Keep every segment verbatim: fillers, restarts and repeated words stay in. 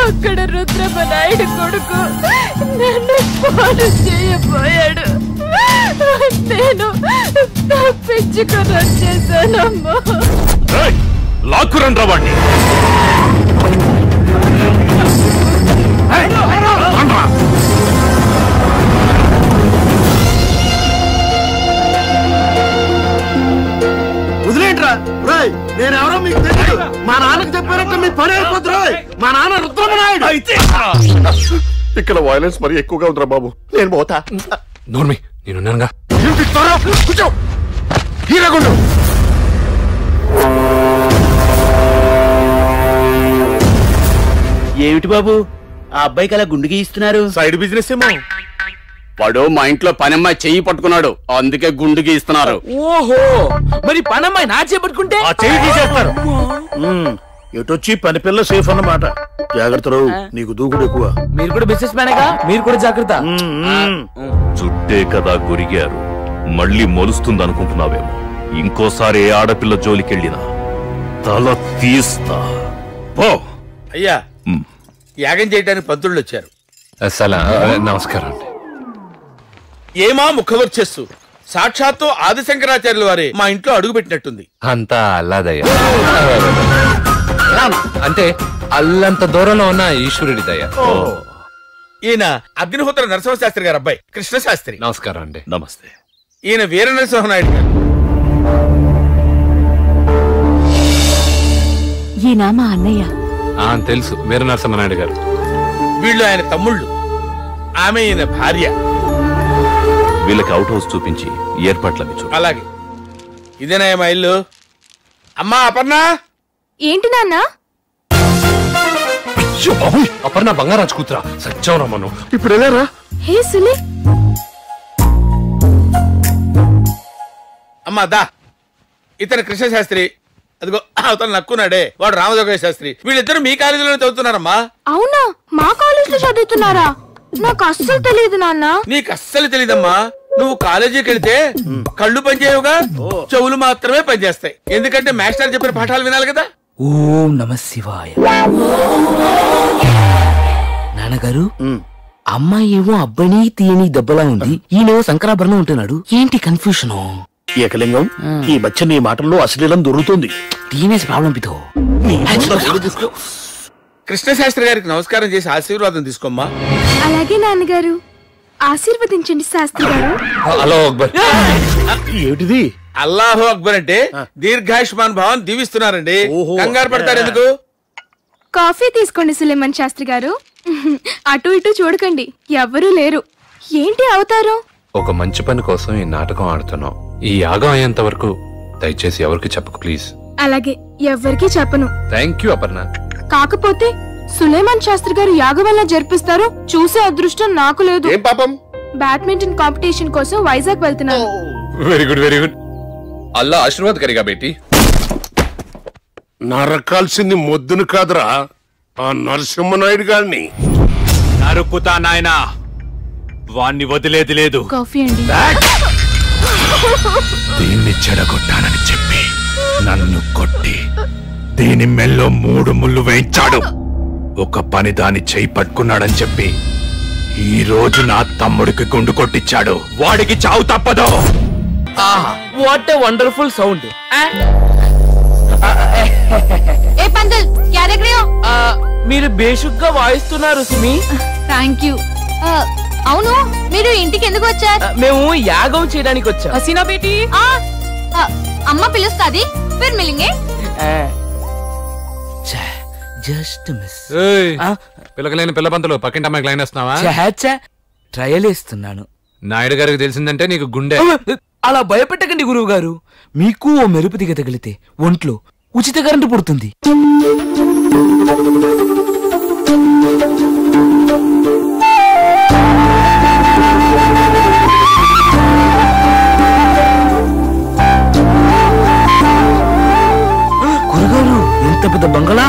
అక్కడ రుద్రమ్మ నాయుడు కొడుకు నన్ను పాలు చేయబోయాడు. నేను తప్పించుకొని వచ్చేసానమ్మా. లాక్కురండి వాడిని. వదిలేంట్రా రాయ్, నేనెవరో మీకు తెలియదు. మా నాన్నకు చెప్పారంటే మీ పని అయిపోతురా. మా నాన్న రుద్రమనాయుడు. ఇక్కడ వైలెన్స్ మరి ఎక్కువగా ఉందిరా బాబు, నేను పోతా. నోర్మి, నేనున్నానుగా. కూర్చో. హీరగుండు. ఏమిటి బాబు ఆ అబ్బాయికి అలా గుండుకి ఇస్తున్నారు? సైడ్ బిజినెస్ ఏమో. వాడు మా ఇంట్లో పనమ్మాయి చెయ్యి పట్టుకున్నాడు, అందుకే గుండుకి ఇస్తున్నారు. ఓహో, మరి పనమ్మాయి నా చేపట్టుకుంటే ఆ చెయ్యి తీసేస్తారు. ఎటొచ్చి పని పిల్ల సేఫ్ అన్నమాట. జాగ్రత్త రావు, నీకు దూకుడు ఎక్కువ. మీరు కూడా బిజినెస్ మ్యానేగా, మీరు కూడా జాగ్రత్త. చుట్టే కదా గురిగారు, మళ్ళీ మొలుస్తుంది అనుకుంటున్నావేమో. ఇంకోసారి ఏ ఆడపిల్ల జోలికెళ్ళినా తల తీస్తా. పో. అయ్యా, యాగం చేయడానికి పంతుళ్ళు వచ్చారు. నమస్కారం అండి. ఏమా ముఖవర్చస్సు, సాక్షాత్తు ఆదిశంకరాచార్యుల వారే మా ఇంట్లో అడుగు పెట్టినట్టుంది. అంతా అల్లాదయ్య, అంటే అల్లంత దూరంలో ఉన్న ఈశ్వరుడి దయ. ఈయన అగ్నిహోత్ర నరసింహశాస్త్రి గారు అబ్బాయి కృష్ణశాస్త్రి. నమస్కారం అండి. నమస్తే. ఈయన వీర నరసింహనాయుడు గారు. ఈయన మా అన్నయ్య. తెలుసు, వీర నరసింహనాయుడు గారు. వీళ్ళు ఆయన తమ్ముళ్ళు, ఆమె ఈయన భార్య. వీళ్ళకి అవుట్ హౌస్ చూపించి ఏర్పాట్లవి చూ. అలాగే. ఇదేనా మా ఇల్లు? అమ్మా అపర్ణ. ఏంటి నాన్న? అపర్ణ బంగారాజు కూతురా, సత్యం రమ్మను. ఇప్పుడు వెళ్ళారా? హే సులే. అమ్మా దా, ఇతను కృష్ణశాస్త్రి. అదిగో అవతల నక్కున్నాడే, వాడు రామజోగయ్య శాస్త్రి. వీళ్ళిద్దరు మీ కాలేజీలోనే చదువుతున్నారమ్మా. అవునా? మా కాలేజీలో చదువుతున్నారా? నాకు అస్సలు తెలియదు నాన్న. నీకు అస్సలు తెలీదమ్మా. నువ్వు కాలేజీకి వెళ్తే కళ్ళు పనిచేయవుగా, చెవులు మాత్రమే పనిచేస్తాయి. ఎందుకంటే మాస్టర్ చెప్పిన పాఠాలు వినాలి కదా. ఓం నమ శివాయ. నాన్నగారు, అమ్మాయి ఏమో అబ్బాయిని తీయని దెబ్బలా ఉంది, ఈయనేమో శంకరాభరణం ఉంటున్నాడు. ఏంటి కన్ఫ్యూషన్? ఏకలింగం, ఈ మధ్య నీ మాటల్లో అశ్లీలం దొరుకుతుంది. Teenage problem పితో. కృష్ణశాస్త్రి గారికి నమస్కారం చేసి ఆశీర్వాదం తీసుకోమ్మా. అలాగే నాన్నగారు, ఆశీర్వదించండి శాస్త్రి గారు. హలో అక్బర్. ఏమిటిది? అల్లాహు అక్బర్ అంటే దీర్ఘాయుష్మాన్ భవన్ దీవిస్తున్నారండి. కంగారు పడతారు ఎందుకు? కాఫీ తీసుకోండి సులేమన్ శాస్త్రి గారు. అటు ఇటు చూడకండి, ఎవ్వరూ లేరు. ఏంటి అవతారం? ఒక మంచి పని కోసం ఈ నాటకం ఆడుతున్నాం. ఈ యాగం అయ్యేంత వరకు దయచేసి ఎవరికి చెప్పకు ప్లీజ్. అలాగే, ఎవ్వరికీ చెప్పను. Thank you Aparna. కాకపోతే సులేమాన్ శాస్త్రి గారు యాగం వల్ల జరిపిస్తారు చూసే అదృష్టం నాకు లేదు. ఏం పాపం? బ్యాడ్మింటన్ కాంపిటీషన్ కోసం వైజాగ్ వెళ్తున్నాను. Very good very good. Allah ఆశీర్వాద్ కరిగా బేటీ. నరకాల్సింది మొద్దును కాదురా, ఆ నరసింహనాయుడు గారిని. నరుకుతా నాయనా, వాణ్ణి వదిలేది లేదు. కాఫీ అండి. దీన్ని చెడగొట్టానని చెప్పి నన్ను కొట్టి దీని మెల్లో మూడు ముళ్ళు వేయించాడు. ఒక పని దాని చేయి పట్టుకున్నాడని చెప్పి ఈ రోజు నా తమ్ముడికి గుండు కొట్టించాడు. వాడికి చావు తప్పదు. What a wonderful sound. ఏ పంతుల్, క్యా దేఖ్ రహే హో? మీరు బేషుగ్గా వాయిస్తున్నారు సుమి. Thank you. అవును, మీరు ఇంటికి ఎందుకు వచ్చారు? మేము యాగం చేయడానికి వచ్చాం. హసీనా బేటీ, అమ్మ పిలుస్తాది, ఫిర్ మిలింగే. Just miss. పిల్లకలేని పిల్ల పంతులు పక్కింటి అమ్మాయికి లైన్ వేస్తున్నావా? ట్రయల్ వేస్తున్నాను. నాయుడు గారికి తెలిసిందంటే నీకు గుండె. అలా భయపెట్టకండి గురువు గారు. మీకు ఓ మెరుపు దిగ తగిలితే ఒంట్లో ఉచిత కరెంటు పుడుతుంది. గురుగారు, ఎంత పెద్ద బంగళా!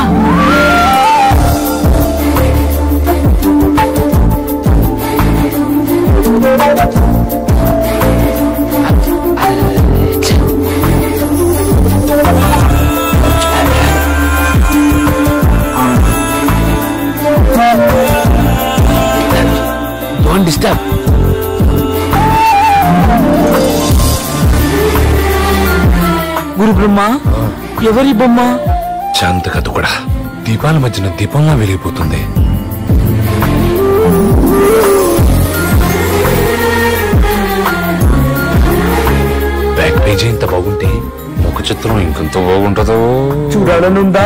బ్రహ్మ ఎవరి బొమ్మ? శాంత కథ కూడా దీపాల మధ్యన దీపంలా వెలిగిపోతుంది. బ్యాక్ పేజీ ఇంత బాగుంటే ముఖ చిత్రం ఇంకెంత బాగుంటుందో చూడాలనుందా?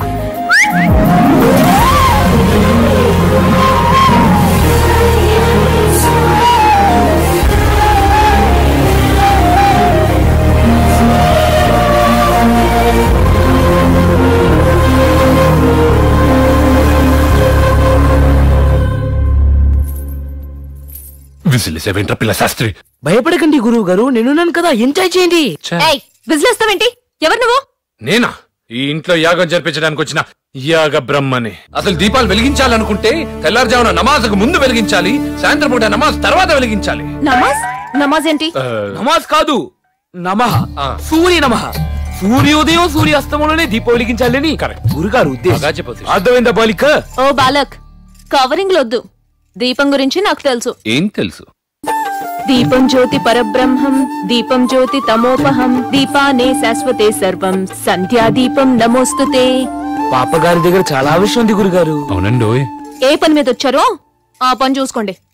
విసిలేసేవేంట్రా పిల్ల శాస్త్రి? భయపడకండి గురువు గారు, నేనున్నాను కదా, ఎంజాయ్ చేయండి. విజిలేస్తావేంటి? ఎవరు నువ్వు? నేనా? ఈ ఇంట్లో యాగం జరిపించడానికి వచ్చిన యాగ బ్రహ్మని. అసలు దీపాలు వెలిగించాలనుకుంటే తెల్లారుజామున నమాజ్కు ముందు వెలిగించాలి, సాయంత్రం పూట నమాజ్ తర్వాత వెలిగించాలి. నమాజ్? నమాజ్ ఏంటి? నమాజ్ కాదు, నమః, సూర్య నమః. సూర్యోదయం సూర్యాస్తమంలోనే దీపం వెలిగించాలని గురుగారు ఉద్దేశం. అర్థమైందా బాలిక? ఓ బాలక్, కవరింగ్ లొద్దు. దీపం గురించి నాకు తెలుసు. ఏం తెలుసు? దీపం జ్యోతి పరబ్రహ్మం, దీపం జ్యోతి తమోపహం, దీపానే శాశ్వతే సర్వం, సంధ్యా దీపం నమోస్తుతే. పాపగారి దగ్గర చాలా విషయం ఉంది గురుగారు. అవునండి. ఏ పని మీద వచ్చారో ఆ పని చూసుకోండి.